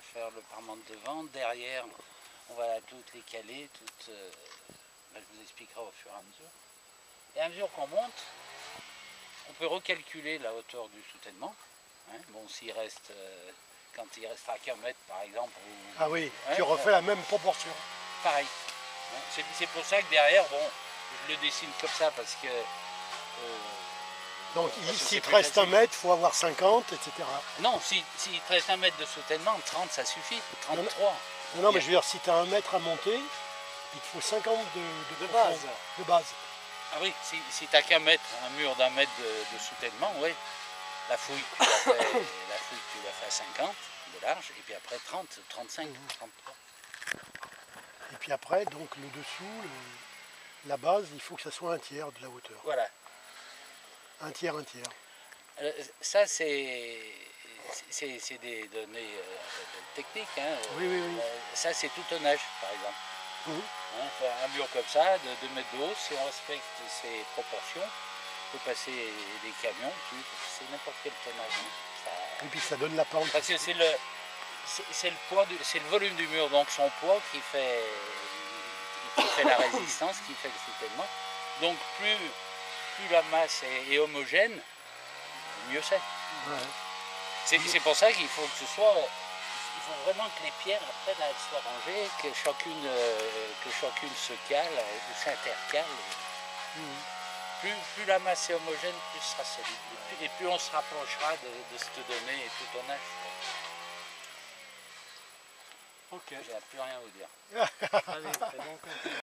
faire le parement de devant. Derrière, on va toutes les caler, je vous expliquerai au fur et à mesure. Et à mesure qu'on monte, on peut recalculer la hauteur du soutènement. Hein. Bon, quand il restera qu'un mètre par exemple. Ah oui, tu refais la même proportion. Pareil. C'est pour ça que derrière, bon, je le dessine comme ça parce que... donc s'il te reste un mètre, il faut avoir 50, etc. Non, s'il te reste un mètre de soutènement, 30 ça suffit, 33. Non, mais je veux dire, si tu as un mètre à monter, il te faut 50 de base. Ah oui, si tu n'as qu'un mètre, un mur d'un mètre de soutènement, oui. La fouille, tu l'as fait à 50 de large, et puis après 30, 35, 33. Et puis après, donc le dessous, la base, il faut que ça soit un tiers de la hauteur. Voilà. Un tiers. Ça, c'est des données techniques. Hein. Oui. Ça, c'est tout tonnage, par exemple. Hein, faire un mur comme ça, de 2 mètres de haut, si on respecte ces proportions, on peut passer des camions, c'est n'importe quel tonnage. Hein. Et puis ça donne la pente. Parce que c'est le poids, c'est le volume du mur, donc son poids qui fait la résistance, qui fait le soutènement. Donc plus la masse est homogène, mieux c'est. Ouais. C'est pour ça qu'il faut que ce soit... Il faut vraiment que les pierres, après, là, elles soient rangées, que chacune se cale, ou s'intercale. Plus la masse est homogène, plus ce sera solide. Et plus on se rapprochera de cette donnée et tout tonnage. Ok. J'ai plus rien à vous dire. Allez, c'est bon.